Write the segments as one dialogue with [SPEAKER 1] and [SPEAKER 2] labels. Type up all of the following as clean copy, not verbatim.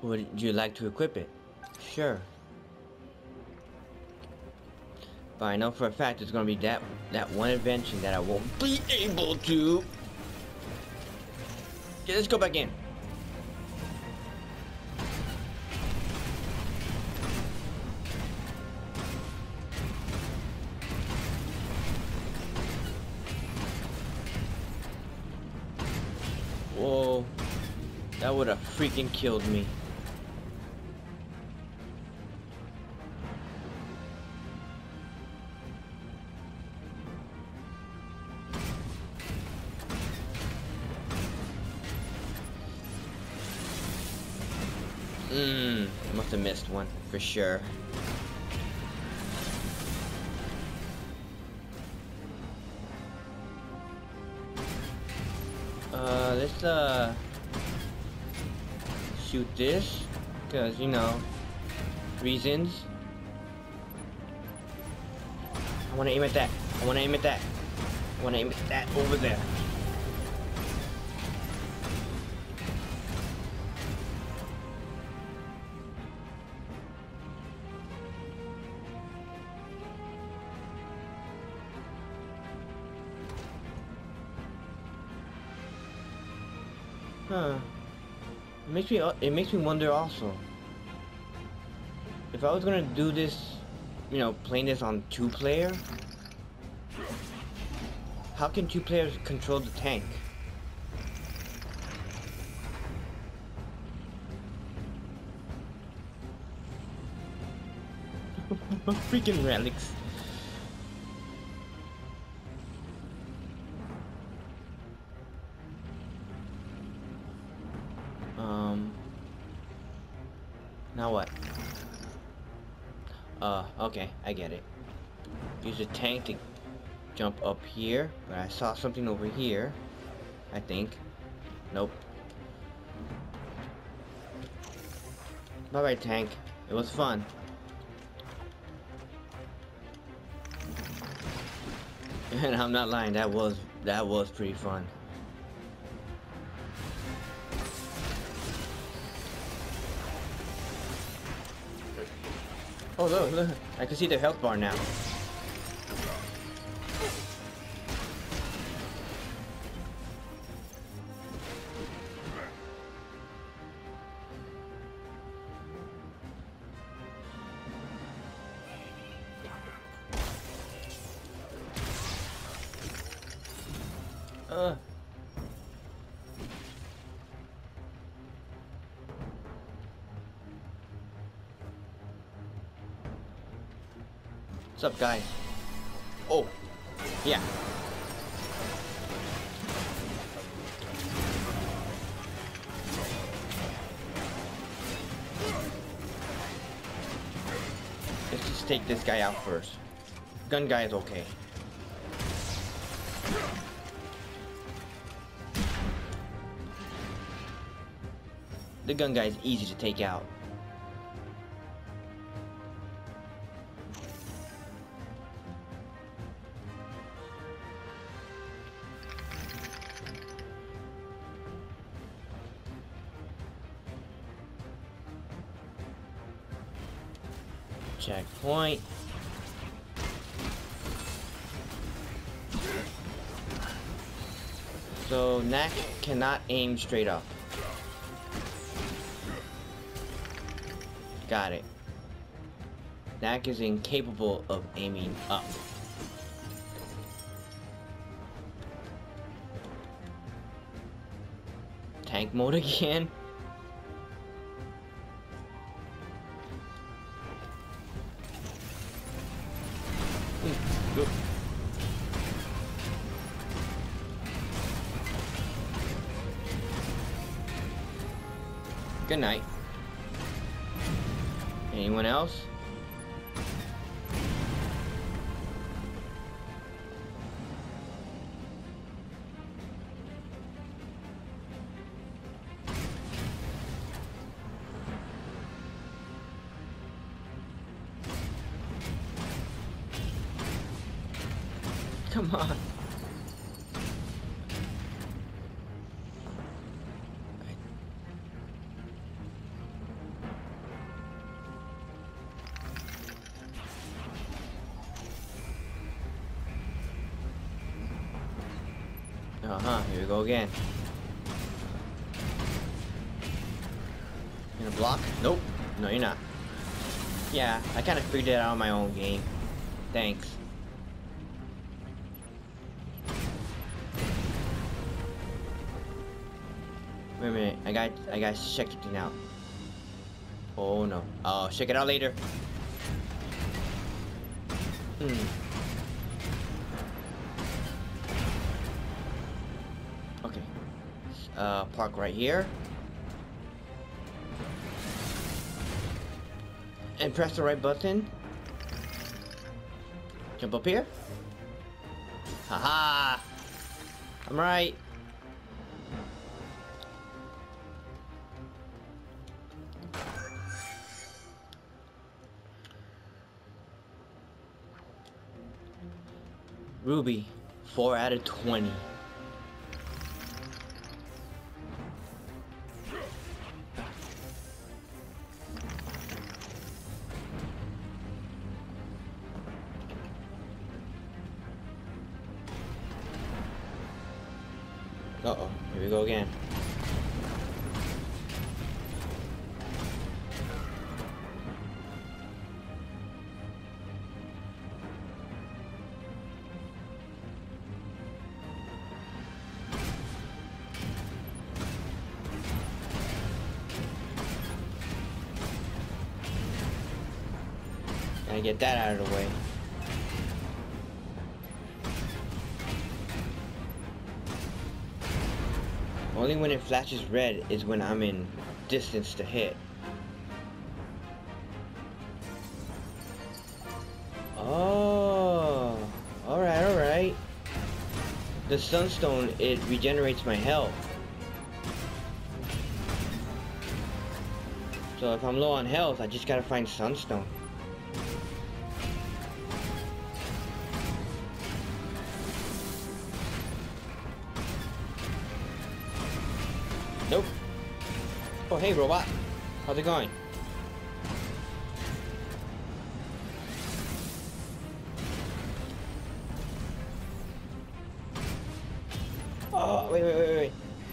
[SPEAKER 1] Would you like to equip it? Sure. But I know for a fact it's gonna be that one invention that I won't be able to. Okay, let's go back in. Whoa, that would have freaking killed me. Must have missed one for sure. Let's shoot this, cause you know, reasons. I wanna aim at that. I wanna aim at that. I wanna aim at that over there. Huh. It makes me wonder also. If I was gonna do this, you know, playing this on 2-player, how can 2 players control the tank? Freaking relics. Now what? Okay, I get it. Use the tank to jump up here, but I saw something over here, I think. Nope. Alright, tank. It was fun. And I'm not lying, that was pretty fun. Oh look, I can see the health bar now. What's up, guys? Oh, yeah. Let's just take this guy out first. Gun guy is okay. The gun guy is easy to take out. Checkpoint. So Knack cannot aim straight up. Got it. Knack is incapable of aiming up. Tank mode again? Good night. Anyone else? Come on. Here we go again. You gonna block? Nope. No, you're not. Yeah, I kind of figured it out on my own game. Thanks. Wait a minute. I got to check something out. Oh no. I'll check it out later. Okay. Park right here. And press the right button. Jump up here. Haha! I'm right. Ruby, 4 out of 20. Uh-oh, here we go again. Gotta get that out of the way. Only when it flashes red is when I'm in distance to hit. Oh, alright. The Sunstone, it regenerates my health. So if I'm low on health, I just gotta find Sunstone. Nope. Oh, hey, robot. How's it going? Oh, wait.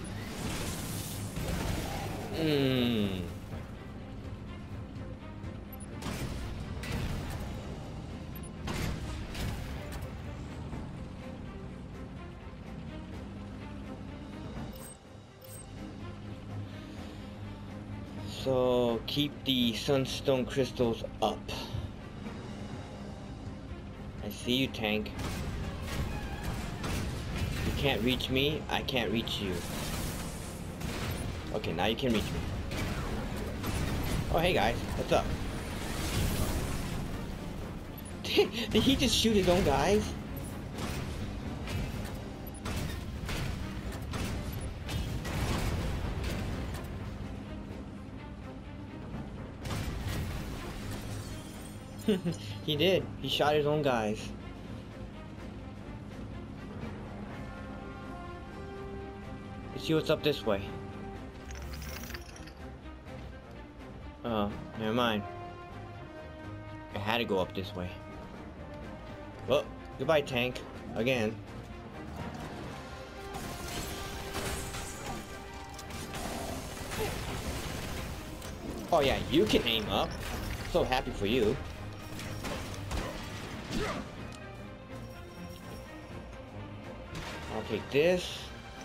[SPEAKER 1] So, keep the Sunstone crystals up. I see you, tank. You can't reach me, I can't reach you. Okay, now you can reach me. Oh, hey guys, what's up? Did he just shoot his own guys? He did. He shot his own guys. Let's see what's up this way. Oh, never mind. I had to go up this way. Well, goodbye, tank. Again. Oh yeah, you can aim up. So happy for you. I'll take this.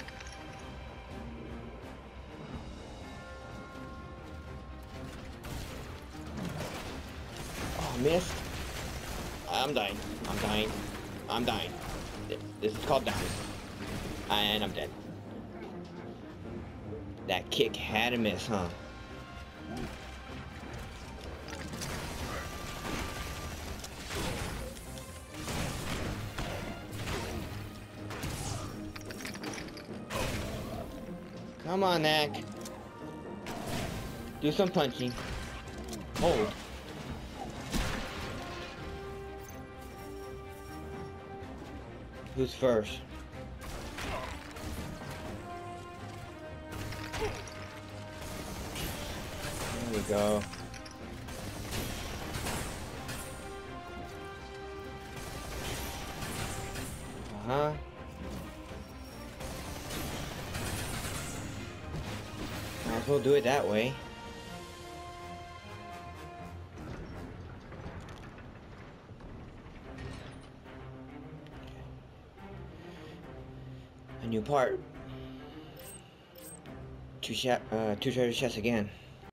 [SPEAKER 1] Oh, missed. I'm dying. This is called dying. And I'm dead. That kick had a miss, huh? Come on, Knack. Do some punching. Hold. Who's first? There we go. Uh-huh. as well do it that way. A new part. Two treasure chests again.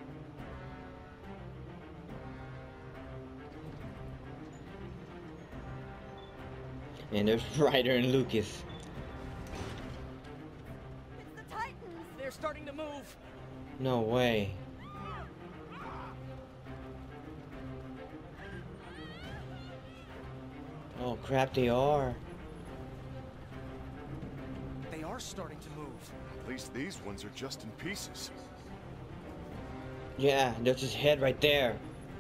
[SPEAKER 1] And there's Ryder and Lucas.
[SPEAKER 2] It's the Titans! They're starting to move!
[SPEAKER 1] No way. Oh crap, they are.
[SPEAKER 2] They are starting to move.
[SPEAKER 3] At least these ones are just in pieces.
[SPEAKER 1] Yeah, there's his head right there.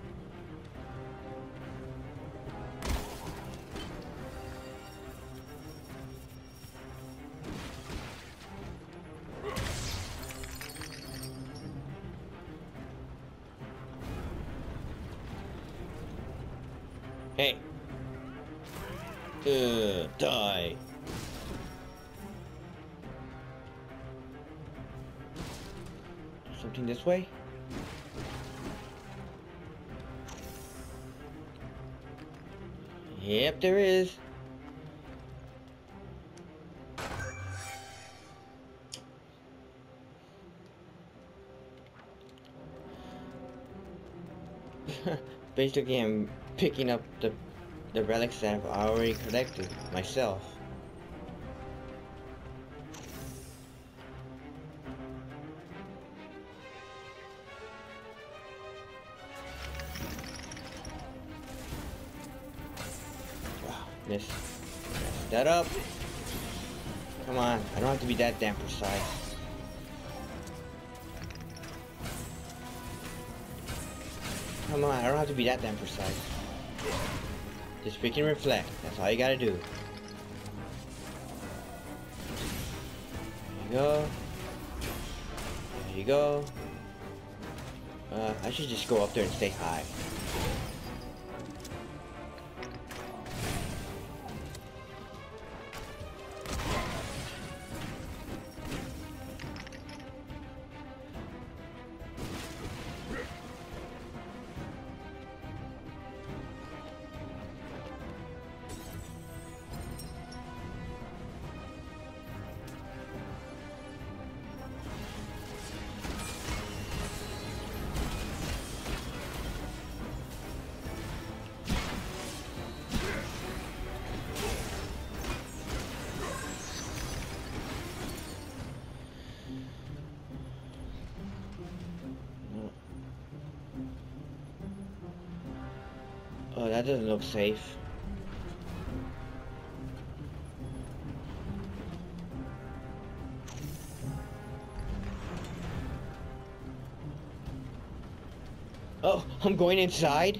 [SPEAKER 1] Hey. Die. Something this way? Yep, there is. Basically, I'm picking up the relics that I've already collected myself. Wow, mess that up. Come on, I don't have to be that damn precise. Come on, I don't have to be that damn precise. Just freaking reflect. That's all you gotta do. There you go. There you go. I should just go up there and stay high. Oh, that doesn't look safe. Oh, I'm going inside?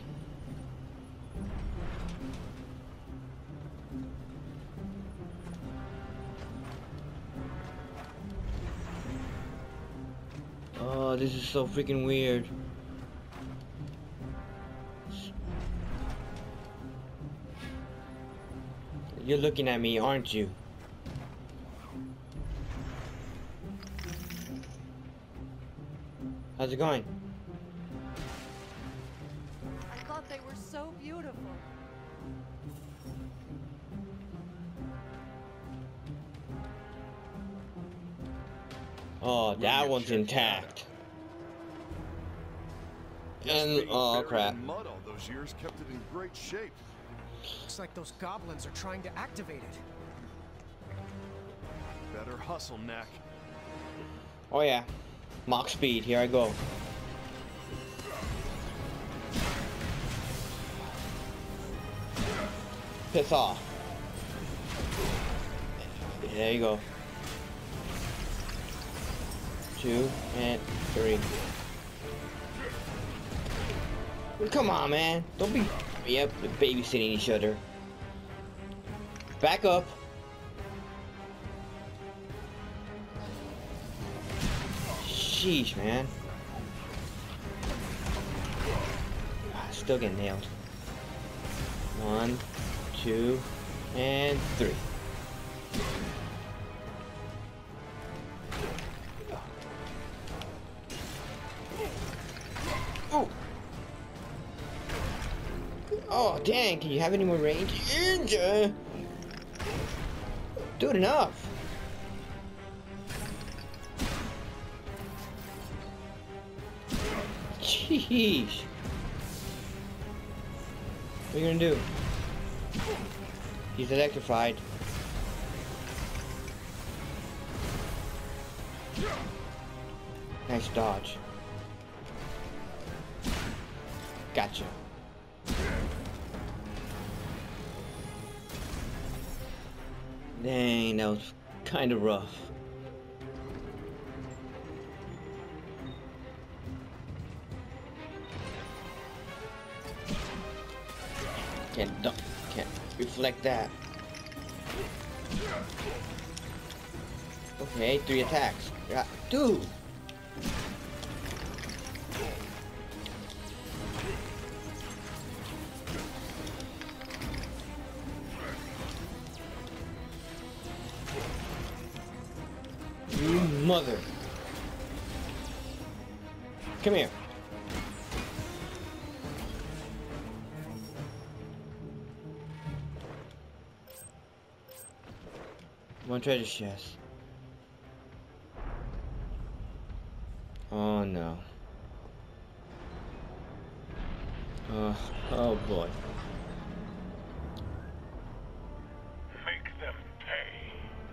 [SPEAKER 1] Oh, this is so freaking weird. You're looking at me, aren't you? How's it going?
[SPEAKER 2] I thought they were so beautiful.
[SPEAKER 1] Oh, that one's intact. And oh crap.
[SPEAKER 3] Mud all those years kept it in great shape.
[SPEAKER 2] Looks like those goblins are trying to activate it.
[SPEAKER 3] Better hustle, Neck.
[SPEAKER 1] Oh yeah. Mach speed, here I go. Piss off. There you go. 2 and 3. Come on, man. Don't be... Yep, babysitting each other. Back up. Sheesh, man. Still getting nailed. 1, 2, and 3. Oh, dang, can you have any more range? Dude, enough. Jeez. What are you gonna do? He's electrified. Nice dodge. Gotcha. Dang, that was kind of rough. Can't reflect that. Okay, 3 attacks. Yeah, dude. You mother. Come here. One treasure chest. Oh no. Oh boy.
[SPEAKER 4] Make them pay.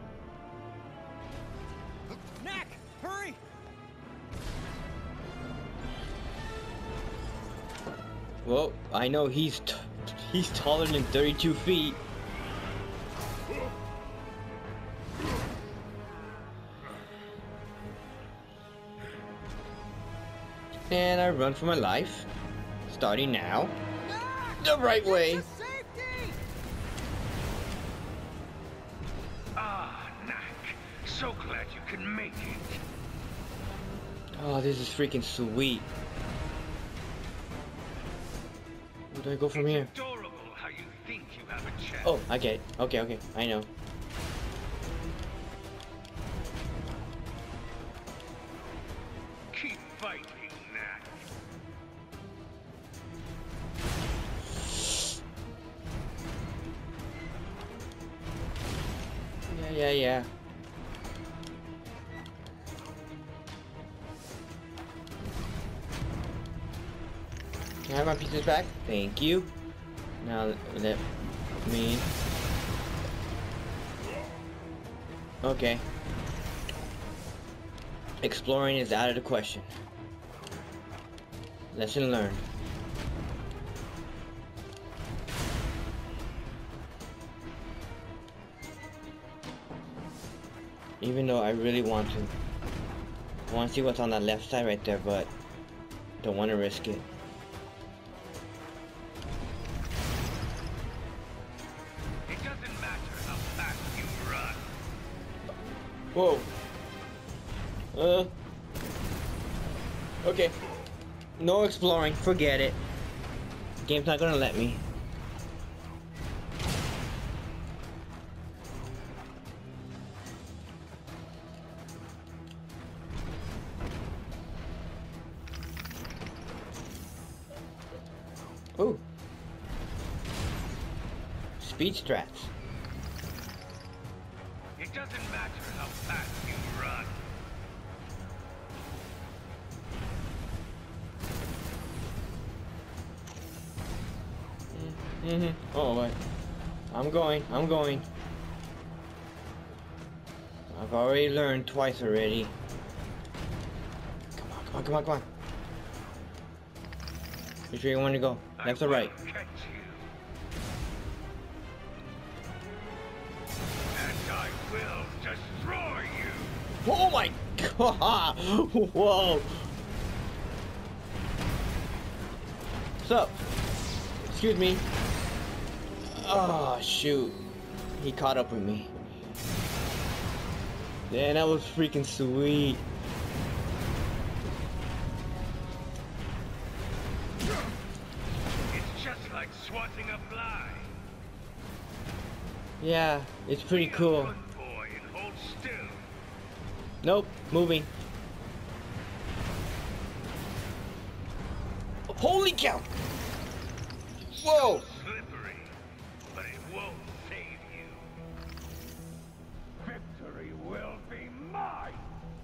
[SPEAKER 2] Knack, hurry!
[SPEAKER 1] Well, I know he's taller than 32 feet. And I run for my life. Starting now. The right way.
[SPEAKER 4] Ah, Knack. So glad you can make it.
[SPEAKER 1] Oh, this is freaking sweet. Where do I go from here?
[SPEAKER 4] Adorable how you think you have a chance.
[SPEAKER 1] Oh, I get it. Okay, I know.
[SPEAKER 4] Keep fighting, Knack.
[SPEAKER 1] Yeah. Can I have my pieces back? Thank you. Now let me... Okay. Exploring is out of the question. Lesson learned. Even though I really want to. I want to see what's on that left side right there, but don't want to risk it.
[SPEAKER 4] It doesn't matter how fast you run.
[SPEAKER 1] Whoa. Okay. No exploring. Forget it. Game's not gonna let me. Ooh. Speed strats.
[SPEAKER 4] It doesn't matter how fast you run.
[SPEAKER 1] Oh, wait. I'm going. I've already learned twice already. Come on. Which way you want to go? Left or right?
[SPEAKER 4] I will catch you. And I will destroy you.
[SPEAKER 1] Oh my god! Whoa! What's up? Excuse me. Oh shoot. He caught up with me. Man, that was freaking sweet.
[SPEAKER 4] It's just like swatting a fly.
[SPEAKER 1] Yeah, it's pretty
[SPEAKER 4] Be a
[SPEAKER 1] cool.
[SPEAKER 4] good boy and hold still.
[SPEAKER 1] Nope, moving. Holy cow! Whoa!
[SPEAKER 4] Slippery, but it won't save you. Victory will be mine.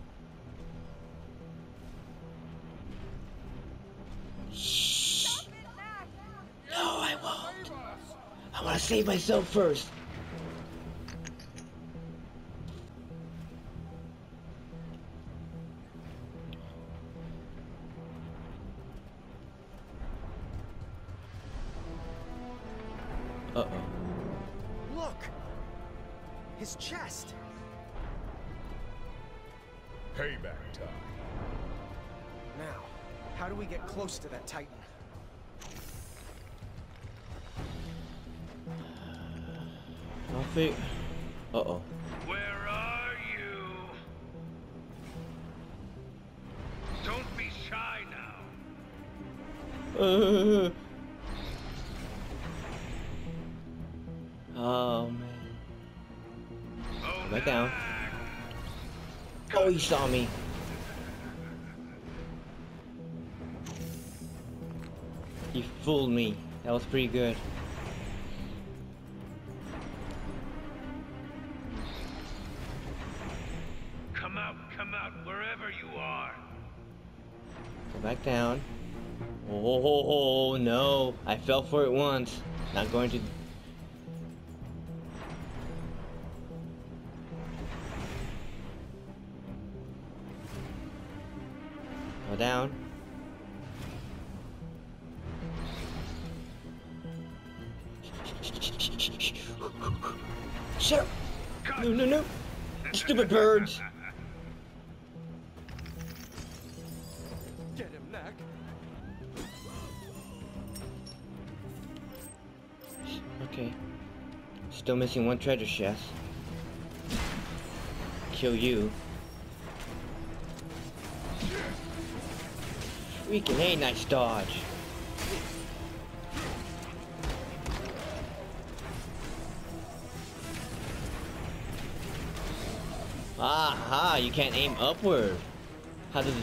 [SPEAKER 1] Shh. No, I won't. I want to save myself first. Uh-oh.
[SPEAKER 2] Look! His chest!
[SPEAKER 5] Payback time.
[SPEAKER 2] Now, how do we get close to that Titan?
[SPEAKER 1] I'll figure. Uh-oh.
[SPEAKER 4] Where are you? Don't be shy now.
[SPEAKER 1] Oh, man.
[SPEAKER 4] Oh,
[SPEAKER 1] Back down.
[SPEAKER 4] Knack.
[SPEAKER 1] Oh, he saw me. He fooled me. That was pretty good.
[SPEAKER 4] Come out, wherever you are.
[SPEAKER 1] Go back down. Oh, no. I fell for it once. Not going to... Go down. Shut up! No, no, no! Stupid birds!
[SPEAKER 2] Get him, Knack!
[SPEAKER 1] Okay. Still missing one treasure chest. Kill you. Freaking A, nice dodge. Aha, you can't aim upward. How does it...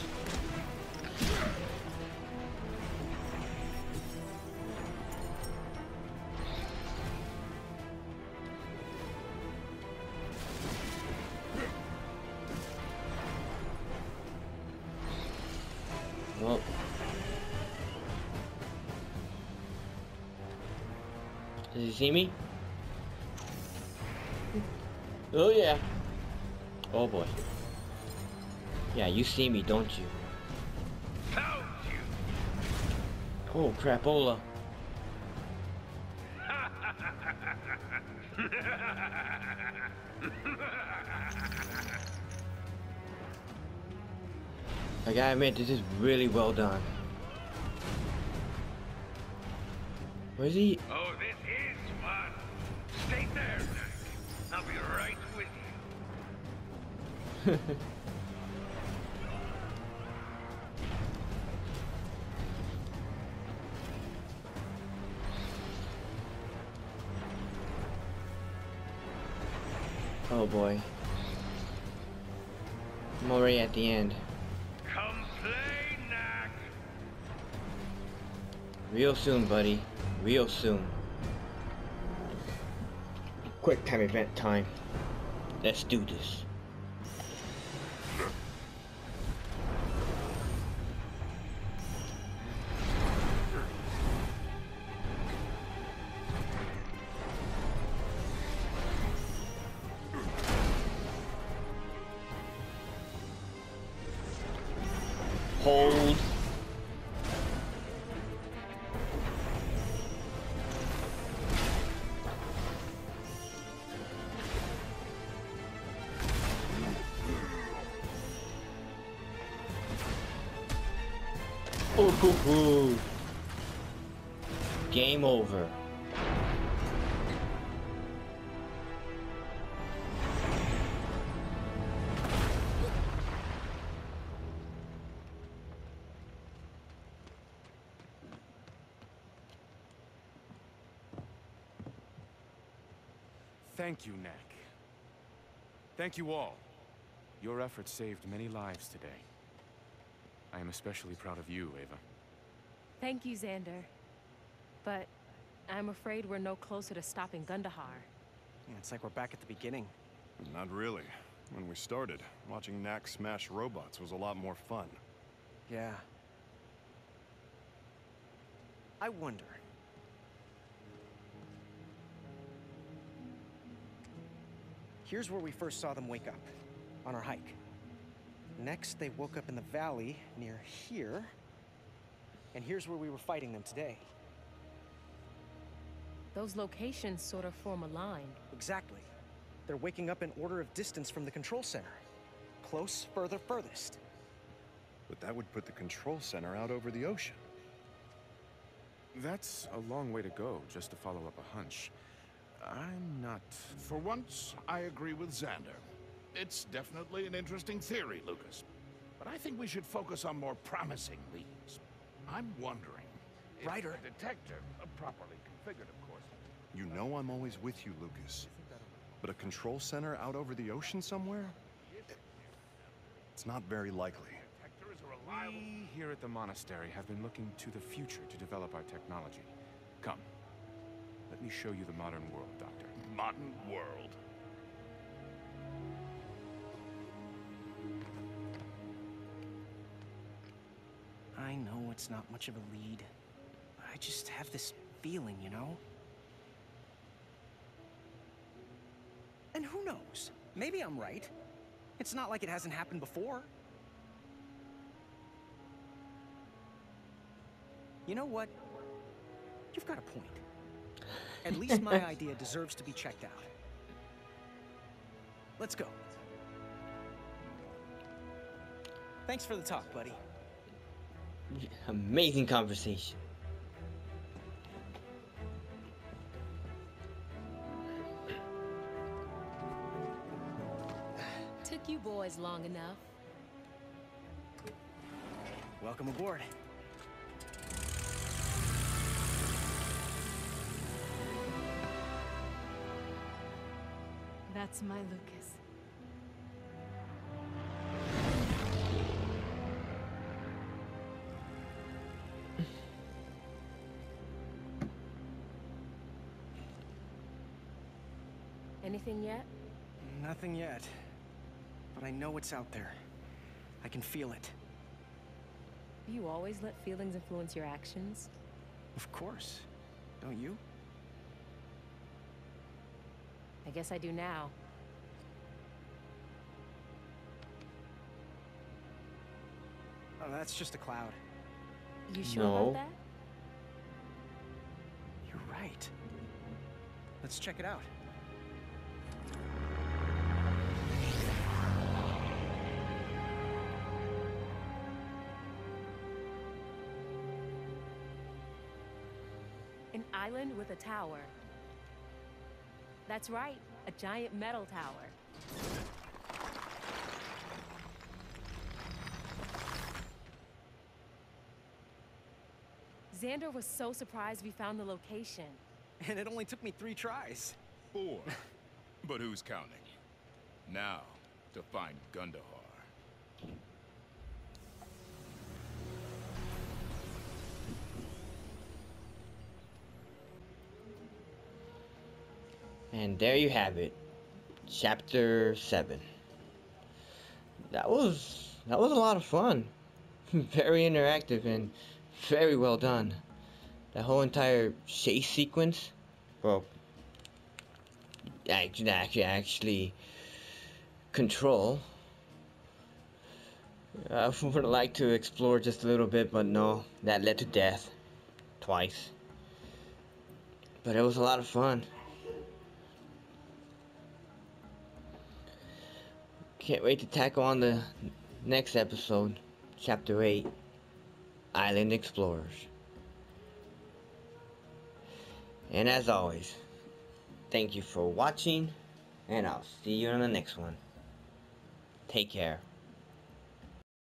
[SPEAKER 1] Well... Does he see me? Oh yeah. Oh boy. Yeah, you see me, don't you?
[SPEAKER 4] Found you.
[SPEAKER 1] Oh crapola. I gotta admit, this is really well done. Where's he?
[SPEAKER 4] Oh, this is fun. Stay there, Knack. I'll be right with you.
[SPEAKER 1] Oh boy. I'm already at the end.
[SPEAKER 4] Come play, Knack.
[SPEAKER 1] Real soon, buddy. Real soon. Quick time event time. Let's do this. Hold. Oh, hoo, hoo. Game over.
[SPEAKER 5] Thank you, Knack. Thank you all. Your efforts saved many lives today. I am especially proud of you, Ava.
[SPEAKER 6] Thank you, Xander. But I'm afraid we're no closer to stopping Gundahar.
[SPEAKER 2] Yeah, it's like we're back at the beginning.
[SPEAKER 3] Not really. When we started, watching Knack smash robots was a lot more fun.
[SPEAKER 2] Yeah. I wonder. Here's where we first saw them wake up, on our hike. Next, they woke up in the valley near here. And here's where we were fighting them today.
[SPEAKER 6] Those locations sort of form a line.
[SPEAKER 2] Exactly. They're waking up in order of distance from the control center. Close, further, furthest.
[SPEAKER 3] But that would put the control center out over the ocean.
[SPEAKER 5] That's a long way to go just to follow up a hunch. I'm not...
[SPEAKER 7] For once, I agree with Xander. It's definitely an interesting theory, Lucas. But I think we should focus on more promising leads. I'm wondering if
[SPEAKER 2] Ryder.
[SPEAKER 7] the detector, properly configured, of course.
[SPEAKER 3] You know I'm always with you, Lucas. But a control center out over the ocean somewhere? It's not very likely.
[SPEAKER 7] Detector is a reliable...
[SPEAKER 5] We here at the monastery have been looking to the future to develop our technology. Come, let me show you the modern world, Doctor.
[SPEAKER 7] Modern world.
[SPEAKER 2] I know it's not much of a lead. I just have this feeling, you know? And who knows? Maybe I'm right. It's not like it hasn't happened before. You know what? You've got a point. At least my idea deserves to be checked out. Let's go. Thanks for the talk, buddy.
[SPEAKER 1] Amazing conversation.
[SPEAKER 6] Took you boys long enough.
[SPEAKER 2] Welcome aboard.
[SPEAKER 6] That's my Lucas. Anything yet?
[SPEAKER 2] Nothing yet. But I know it's out there. I can feel it.
[SPEAKER 6] Do you always let feelings influence your actions?
[SPEAKER 2] Of course. Don't you?
[SPEAKER 6] I guess I do now.
[SPEAKER 2] Oh, that's just a cloud.
[SPEAKER 6] You sure
[SPEAKER 1] No.
[SPEAKER 6] about that?
[SPEAKER 2] You're right. Let's check it out.
[SPEAKER 6] An island with a tower. That's right, a giant metal tower. Xander was so surprised we found the location.
[SPEAKER 2] And it only took me 3 tries.
[SPEAKER 8] 4. But who's counting? Now, to find Gundahar.
[SPEAKER 1] And there you have it. Chapter 7. That was a lot of fun. Very interactive and very well done. That whole entire chase sequence, well, actually control. I would like to explore just a little bit, but no, that led to death twice. But it was a lot of fun. Can't wait to tackle on the next episode, Chapter 8, Island Explorers. And as always, thank you for watching, and I'll see you on the next one. Take care.